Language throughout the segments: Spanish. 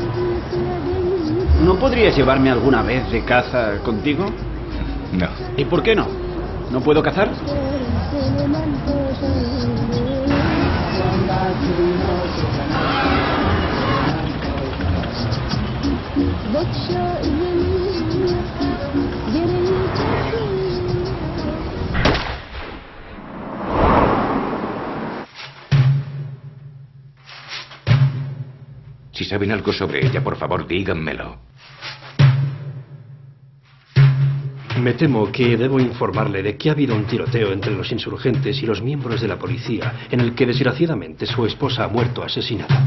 ¿No podrías llevarme alguna vez de caza contigo? No. ¿Y por qué no? ¿No puedo cazar? Si saben algo sobre ella, por favor, díganmelo. Me temo que debo informarle de que ha habido un tiroteo entre los insurgentes y los miembros de la policía, en el que desgraciadamente su esposa ha muerto asesinada.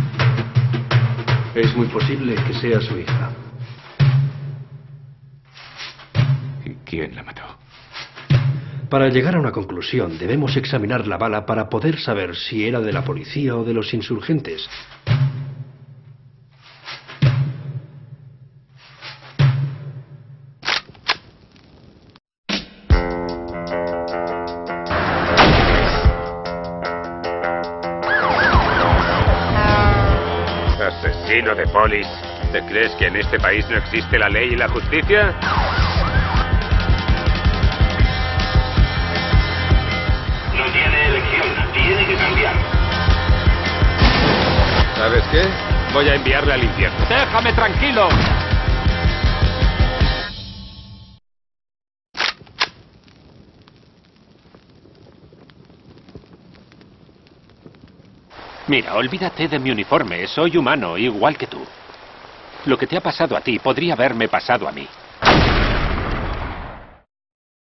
Es muy posible que sea su hija. ¿Y quién la mató? Para llegar a una conclusión, debemos examinar la bala para poder saber si era de la policía o de los insurgentes. Asesino de polis. ¿Te crees que en este país no existe la ley y la justicia? No tiene elección, tiene que cambiar. ¿Sabes qué? Voy a enviarle al infierno. ¡Déjame tranquilo! Mira, olvídate de mi uniforme. Soy humano, igual que tú. Lo que te ha pasado a ti podría haberme pasado a mí.